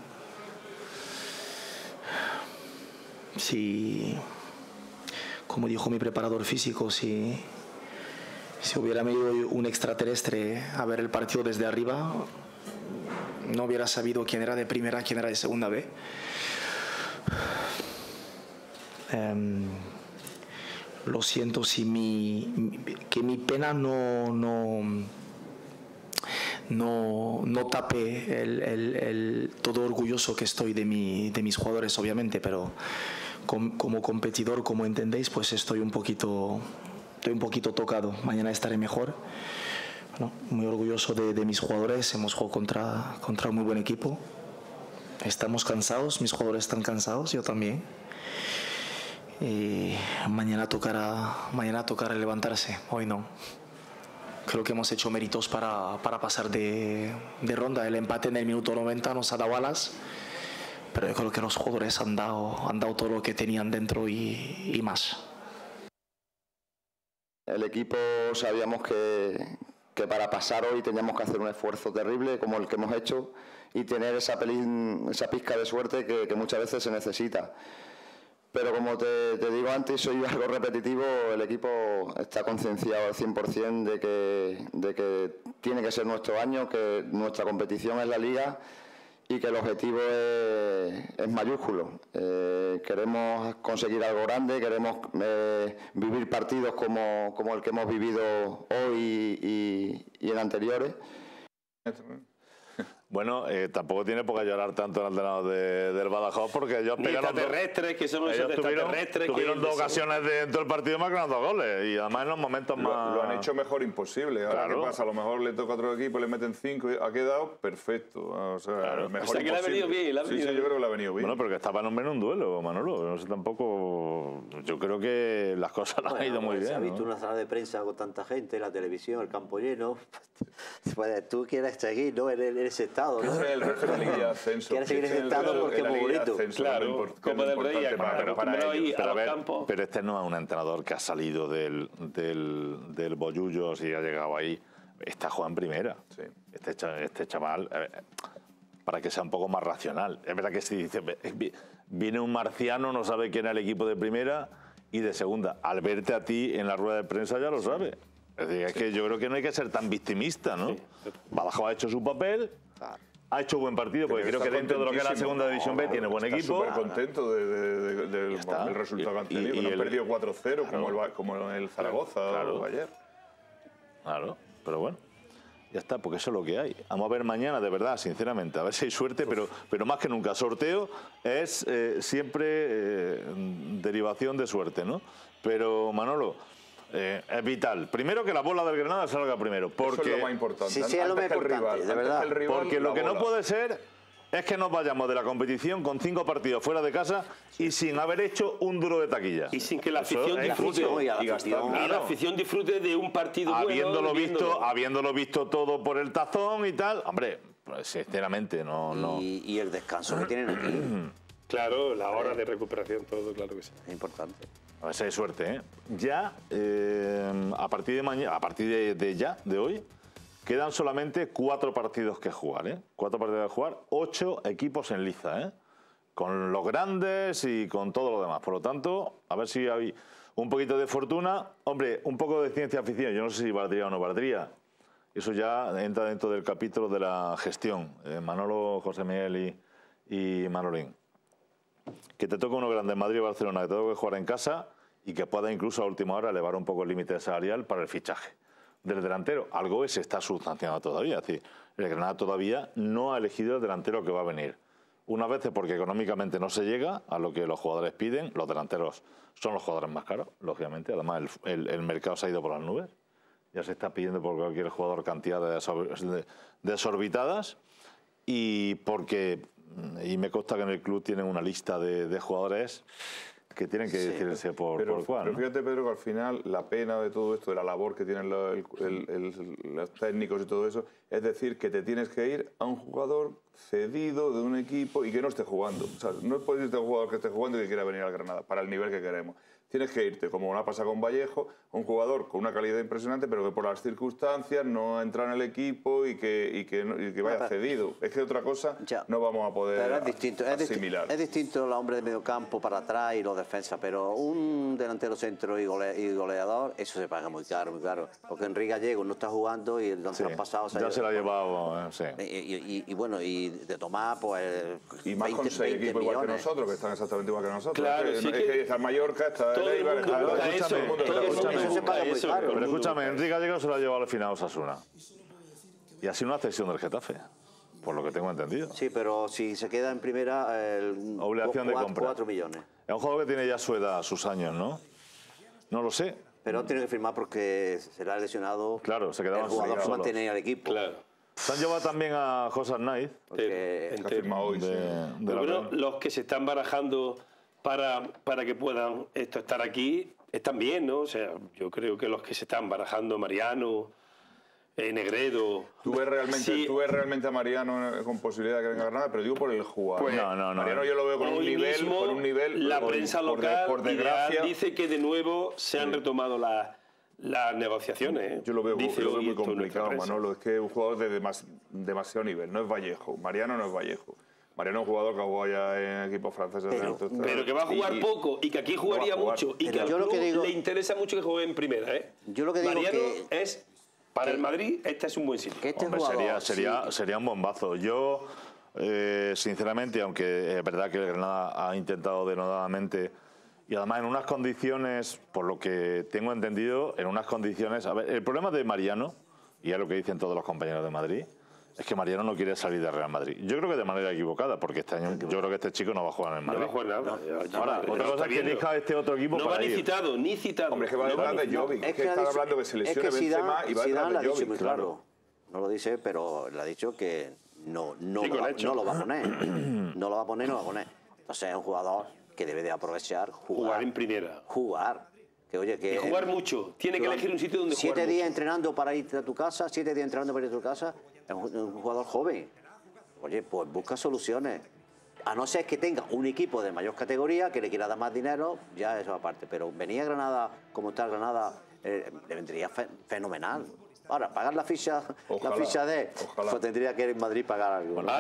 Si, como dijo mi preparador físico, si hubiera venido un extraterrestre a ver el partido desde arriba, no hubiera sabido quién era de primera, quién era de segunda B. Lo siento si que mi pena no tape todo orgulloso que estoy de mis jugadores, obviamente, pero como competidor, como entendéis, pues estoy un poquito tocado. Mañana estaré mejor. Bueno, muy orgulloso de mis jugadores. Hemos jugado contra un muy buen equipo. Estamos cansados, mis jugadores están cansados, yo también. Y mañana tocará levantarse, hoy no. Creo que hemos hecho méritos para pasar de ronda. El empate en el minuto 90 nos ha dado alas, pero yo creo que los jugadores han dado todo lo que tenían dentro y más. El equipo sabíamos que para pasar hoy teníamos que hacer un esfuerzo terrible como el que hemos hecho y tener esa pizca de suerte que muchas veces se necesita. Pero como te digo antes, soy algo repetitivo, el equipo está concienciado al 100% de que tiene que ser nuestro año, que nuestra competición es la Liga y que el objetivo es mayúsculo. Queremos conseguir algo grande, queremos vivir partidos como el que hemos vivido hoy y en anteriores. Bueno, tampoco tiene por qué llorar tanto el entrenador del Badajoz, porque ellos pegaron tuvieron dos ocasiones dentro del partido más que dos goles y además en los momentos más... Lo han hecho mejor imposible. Ahora, claro. ¿Qué pasa? A lo mejor le toca a otro equipo, le meten 5 y ha quedado perfecto. O sea, claro. Mejor que le ha venido bien. Sí, yo creo que le ha venido bien. Bueno, pero que estaba en un duelo, Manolo. No sé tampoco... Yo creo que las cosas han ido muy bien. Se ha visto una sala de prensa con tanta gente, la televisión, el campo lleno. Pues, tú quieres seguir, ¿no? En ese estadio. estado, ¿no? El resto de la Liga de Ascenso. Quiere seguir ese estado porque es muy bonito. Claro, Copa del Rey, pero este no es un entrenador que ha salido del Bollullos y ha llegado ahí. Está jugando en primera. Sí. Este chaval, para que sea un poco más racional. Es verdad que si dice, viene un marciano, no sabe quién es el equipo de primera y de segunda. Al verte a ti en la rueda de prensa ya lo sabe. Es decir, es que yo creo que no hay que ser tan victimista, ¿no? Badajoz ha hecho su papel, ha hecho buen partido, porque creo que dentro de lo que es la segunda división B tiene buen equipo. Súper contento del resultado que han tenido. No han perdido 4-0 como el Zaragoza o ayer. Claro, pero bueno. Ya está, porque eso es lo que hay. Vamos a ver mañana, de verdad, sinceramente, a ver si hay suerte, pero más que nunca, sorteo es siempre derivación de suerte, ¿no? Pero, Manolo, es vital. Primero que la bola del Granada salga primero. Porque, eso es lo más importante. Sí, es lo más importante, de verdad. Porque lo que no puede ser es que nos vayamos de la competición con 5 partidos fuera de casa y sin haber hecho un duro de taquilla. Y sin que la afición disfrute. Y la afición disfrute de un partido habiéndolo visto todo por el tazón y tal. Hombre, pues, sinceramente, no. Y el descanso que tienen aquí. Claro, la hora de recuperación, todo, claro que sí. Es importante. A ver si hay suerte, ¿eh? Ya, a partir de mañana, a partir de hoy, quedan solamente 4 partidos que jugar, ¿eh? 4 partidos que jugar, 8 equipos en liza, ¿eh? Con los grandes y con todo lo demás. Por lo tanto, a ver si hay un poquito de fortuna. Hombre, un poco de ciencia ficción. Yo no sé si valdría o no valdría. Eso ya entra dentro del capítulo de la gestión. Manolo, José Miguel y Manolín. Que te toque uno grande en Madrid o Barcelona, que te toque jugar en casa y que pueda incluso a última hora elevar un poco el límite salarial para el fichaje del delantero. Algo se está sustanciando todavía. Es decir, el Granada todavía no ha elegido el delantero que va a venir. Unas veces porque económicamente no se llega a lo que los jugadores piden. Los delanteros son los jugadores más caros, lógicamente. Además, el mercado se ha ido por las nubes. Ya se está pidiendo por cualquier jugador cantidades desorbitadas. Y porque, y me consta que en el club tienen una lista de jugadores que tienen que decidirse por Juan. Pero fíjate, Pedro, que al final la pena de todo esto, de la labor que tienen los técnicos y todo eso, es decir, que te tienes que ir a un jugador cedido de un equipo y que no esté jugando. O sea, no puedes irte a un jugador que esté jugando y que quiera venir al Granada para el nivel que queremos. Tienes que irte, como una pasa con Vallejo, a un jugador con una calidad impresionante, pero que por las circunstancias no entra en el equipo y que vaya cedido. Es que otra cosa no vamos a poder asimilar. Es distinto el hombre de medio campo para atrás y los defensas, pero un delantero centro y goleador, eso se paga muy caro, muy caro. Porque Enrique Gallego no está jugando y el año pasado ya se lo ha llevado. Y bueno, y de Tomás, pues. Y más con 6 equipos igual que nosotros, que están exactamente igual que nosotros. Claro, es que está Mallorca, está. Pero escúchame, Enrique Gallego se lo ha llevado al final a Osasuna. Y así una cesión del Getafe, por lo que tengo entendido. Sí, pero si se queda en primera, obligación de compra. 4 millones. Es un jugador que tiene ya su edad, sus años, ¿no? No lo sé. Pero tiene que firmar porque será lesionado. Claro, se quedaba el jugador que mantiene al equipo. Claro. Se han llevado también a José Arnaiz. Que ha firmado hoy. Bueno, los que se están barajando para que puedan estar aquí están bien, ¿no? O sea, yo creo que los que se están barajando, Mariano, Negredo. ¿Tú ves realmente a Mariano con posibilidad de que venga a Granada? Pero digo por el jugador. Pues, no. Mariano yo lo veo con un nivel. La prensa local por desgracia, dice que de nuevo se han retomado las negociaciones. Yo lo veo muy complicado, Manolo. Es que es un jugador de demasiado nivel. No es Vallejo. Mariano no es Vallejo. Mariano es un jugador que ha jugado ya en equipos franceses. Pero que va a jugar poco y que aquí jugaría mucho y que al club le interesa mucho que juegue en primera. Yo lo que digo Mariano es, para el Madrid, este es un buen sitio. Sería un bombazo. Yo, sinceramente, aunque es verdad que el Granada ha intentado denodadamente, y además en unas condiciones, por lo que tengo entendido, en unas condiciones... A ver, el problema de Mariano, y es lo que dicen todos los compañeros de Madrid, es que Mariano no quiere salir de Real Madrid. Yo creo que de manera equivocada, porque este año yo creo que este chico no va a jugar en el Madrid. No va a jugar nada. Ahora, otra cosa es que elija este otro equipo no para va ir. ni citado. Hombre, es que va detrás de Jovic. Es que están hablando que se lesione Benzema y va detrás de Jovic. Claro. No lo dice, pero le ha dicho que no lo va a poner. No lo va a poner. Entonces es un jugador que debe de aprovechar, jugar en primera. Y jugar mucho. Tiene que elegir un sitio donde jugar 7 días entrenando para ir a tu casa, 7 días entrenando para ir a tu casa. Es un jugador joven. Oye, pues busca soluciones. A no ser que tenga un equipo de mayor categoría que le quiera dar más dinero, ya eso aparte. Pero venía a Granada, como está Granada, le vendría fenomenal. Ahora, pagar la ficha pues tendría que ir en Madrid pagar algo. Bueno,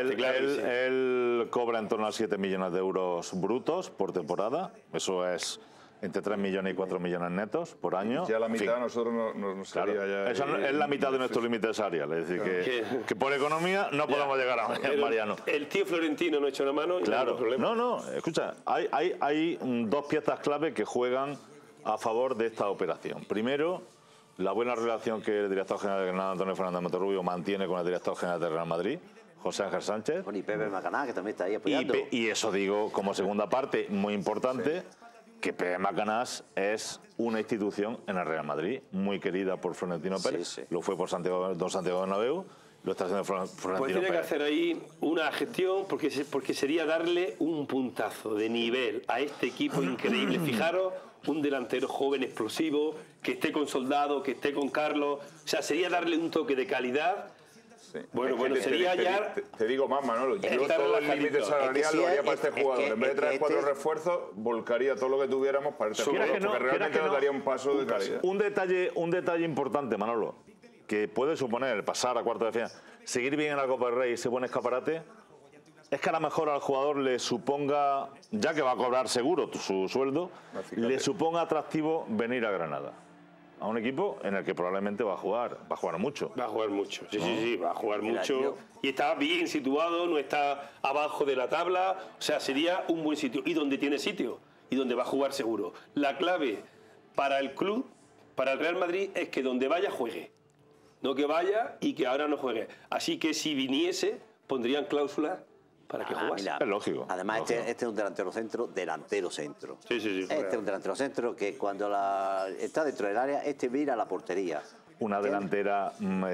él cobra en torno a 7 millones de euros brutos por temporada. Eso es entre 3 millones y 4 millones netos por año. Ya la mitad a nosotros no sería ya... Eso es la mitad de nuestro límite salarial. Es decir, que por economía no podemos llegar a Mariano. El tío Florentino no ha hecho una mano y claro. no hay problema. No, escucha, hay dos piezas clave que juegan a favor de esta operación. Primero, la buena relación que el director general de Granada, Antonio Fernández Monterrubio, mantiene con el director general de Real Madrid, José Ángel Sánchez. Bueno, y Pepe Macaná, que también está ahí apoyando. Y eso digo como segunda parte, muy importante, que Pepe Macanás es una institución en el Real Madrid, muy querida por Florentino Pérez, lo fue por Don Santiago Bernabéu, lo está haciendo Florentino pues tiene Pérez. que hacer ahí una gestión, porque sería darle un puntazo de nivel a este equipo increíble. Fijaros, un delantero joven, explosivo, que esté con Soldado, que esté con Carlos, o sea, sería darle un toque de calidad. Sí. Bueno, sería ya... Te digo más, Manolo, yo todo el límite salarial lo haría para este jugador. En vez de traer 4 refuerzos, volcaría todo lo que tuviéramos para este jugador, porque realmente nos daría un paso de calidad. Un detalle importante, Manolo, que puede suponer pasar a cuartos de final, seguir bien en la Copa del Rey y ese buen escaparate, es que a lo mejor al jugador le suponga, ya que va a cobrar seguro su sueldo, le suponga atractivo venir a Granada. A un equipo en el que probablemente va a jugar mucho. Va a jugar mucho, sí, va a jugar mucho. Y está bien situado, no está abajo de la tabla, o sea, sería un buen sitio. Y donde tiene sitio, y donde va a jugar seguro. La clave para el club, para el Real Madrid, es que donde vaya juegue. No que vaya y que ahora no juegue. Así que si viniese, pondrían cláusulas para que jugase. Es lógico. Además, este es un delantero centro. Sí. Este es un delantero centro que cuando está dentro del área, mira la portería. Una delantera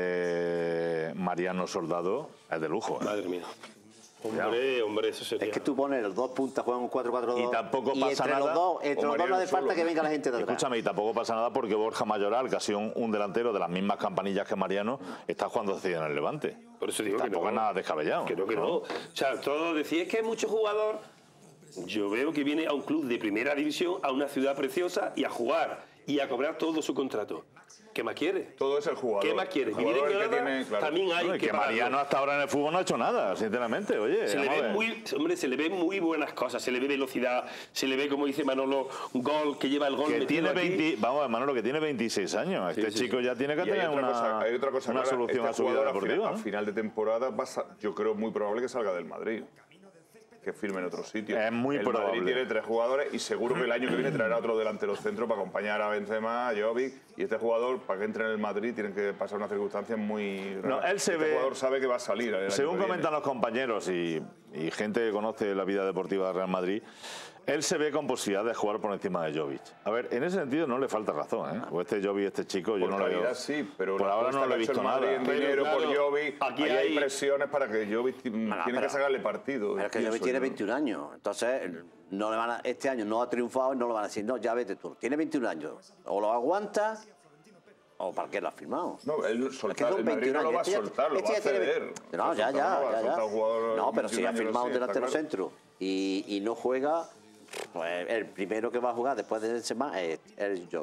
Mariano Soldado es de lujo. Madre mía. Hombre, eso sería... Es que tú pones los dos puntas, juegan un 4-4-2. Y tampoco pasa nada. Entre los dos no hace falta que venga la gente de atrás. Escúchame, y tampoco pasa nada porque Borja Mayoral, que ha sido un delantero de las mismas campanillas que Mariano, está jugando decidido en el Levante. Por eso digo tampoco que es nada descabellado. Creo que no. O sea, todos decís que hay mucho jugador. Yo veo que viene a un club de primera división, a una ciudad preciosa y a jugar y a cobrar todo su contrato. ¿Qué más quiere? Todo es el jugador. ¿Qué más quiere? Vivir en Granada, claro. También hay que Mariano hasta ahora en el fútbol no ha hecho nada, sinceramente. Oye, se le ve muy buenas cosas, se le ve velocidad, se le ve, como dice Manolo, gol, que lleva el gol que tiene 20, vamos, Manolo, que tiene 26 años. Este chico ya tiene que tener una solución a su vida deportiva. A final de temporada yo creo muy probable que salga del Madrid. Que firme en otro sitio. Es muy probable. El Madrid tiene 3 jugadores y seguro que el año que viene traerá otro delantero centro para acompañar a Benzema, a Jovic, y este jugador, para que entre en el Madrid, tienen que pasar unas circunstancias muy raras. Jugador sabe que va a salir. Según comentan los compañeros y gente que conoce la vida deportiva del Real Madrid, él se ve con posibilidad de jugar por encima de Jovic. A ver, en ese sentido no le falta razón, ¿eh? O este Jovic, este chico, yo no lo veo. Sí, pero por ahora no lo he visto nada. En dinero por Jovic, aquí hay presiones para que Jovic tiene que sacarle partido. Pero es que Jovic tiene 21 años, entonces no le van este año no ha triunfado y no lo van a decir, no, ya vete tú. Tiene 21 años, o lo aguanta o para qué lo has firmado. No, él soltar, el Madrid no lo va a soltar, lo va a ceder. No, ya. No, pero si ha firmado un delantero centro y no juega, pues el primero que va a jugar después de Benzema es John.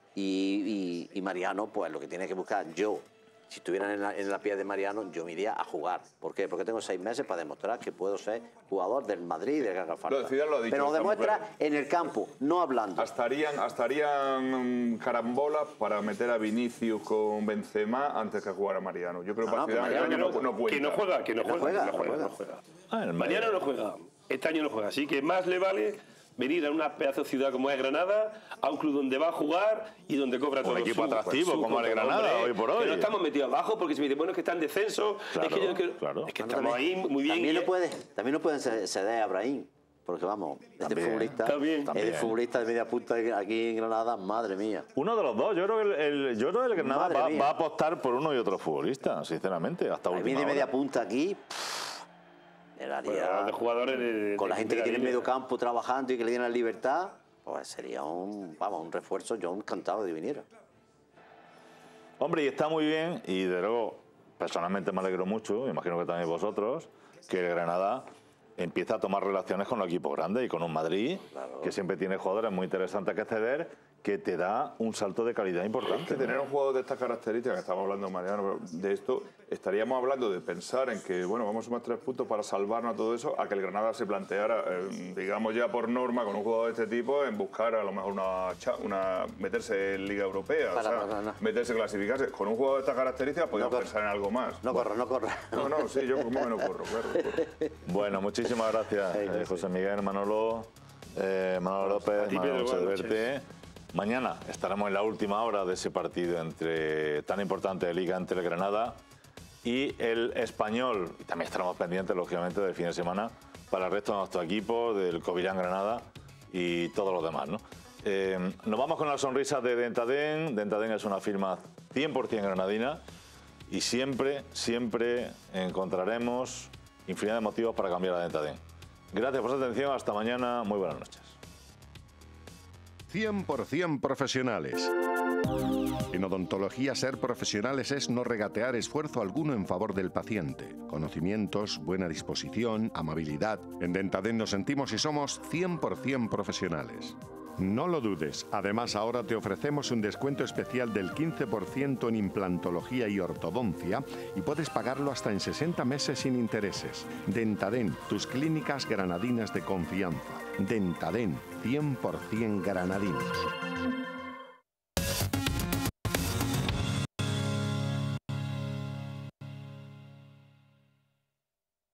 Y Mariano, pues lo que tiene que buscar, si estuviera en la piel de Mariano, yo me iría a jugar. ¿Por qué? Porque tengo 6 meses para demostrar que puedo ser jugador del Madrid y del que haga falta. Pero lo demuestra en el campo, no hablando. Estarían carambolas para meter a Vinicius con Benzema antes que jugar a Mariano. Yo creo que Mariano no cuenta. Que no juega. Mariano no juega. Este año no juega. Así que más le vale venir a una pedazo de ciudad como es Granada, a un club donde va a jugar y donde cobra todo. Un equipo atractivo como el Granada, hoy por hoy. Que no estamos metidos abajo porque se me dice, bueno, es que está en descenso. Claro, es que estamos ahí muy bien. También no pueden ceder a Brahim. Porque vamos, este futbolista de media punta aquí en Granada, madre mía. Uno de los dos, yo creo que el Granada va a apostar por uno y otro futbolista, sinceramente, hasta última hora. De media punta aquí, de jugadores con la gente que tiene en medio campo trabajando y que le dieran la libertad, pues sería un refuerzo. Yo encantado de que viniera. Hombre, y está muy bien, y de luego personalmente me alegro mucho, imagino que también vosotros, que el Granada empieza a tomar relaciones con los equipos grandes y con un Madrid que siempre tiene jugadores muy interesantes que ceder, que te da un salto de calidad importante. Que tener un jugador de estas características, que estamos hablando, Mariano, de esto, estaríamos hablando de pensar en que, bueno, vamos a sumar 3 puntos para salvarnos a todo eso, a que el Granada se planteara, digamos ya por norma, con un jugador de este tipo, en buscar a lo mejor meterse en Liga Europea, meterse, clasificarse. Con un jugador de estas características podríamos pensar en algo más. No corro. No, sí, yo como que no corro, claro. Bueno, muchísimas gracias, José Miguel, Manolo López, Manolo de verte. Mañana estaremos en la última hora de ese partido tan importante de Liga entre el Granada y el Español. Y también estaremos pendientes, lógicamente, del fin de semana para el resto de nuestro equipo, del Covirán Granada y todos los demás, ¿no? Nos vamos con la sonrisa de Dentadén. Dentadén es una firma 100% granadina y siempre encontraremos infinidad de motivos para cambiar a Dentadén. Gracias por su atención. Hasta mañana. Muy buenas noches. 100% profesionales. En odontología, ser profesionales es no regatear esfuerzo alguno en favor del paciente. Conocimientos, buena disposición, amabilidad. En Dentadén nos sentimos y somos 100% profesionales. No lo dudes. Además, ahora te ofrecemos un descuento especial del 15% en implantología y ortodoncia y puedes pagarlo hasta en 60 meses sin intereses. Dentadén, tus clínicas granadinas de confianza. Dentadén, 100% granadinos.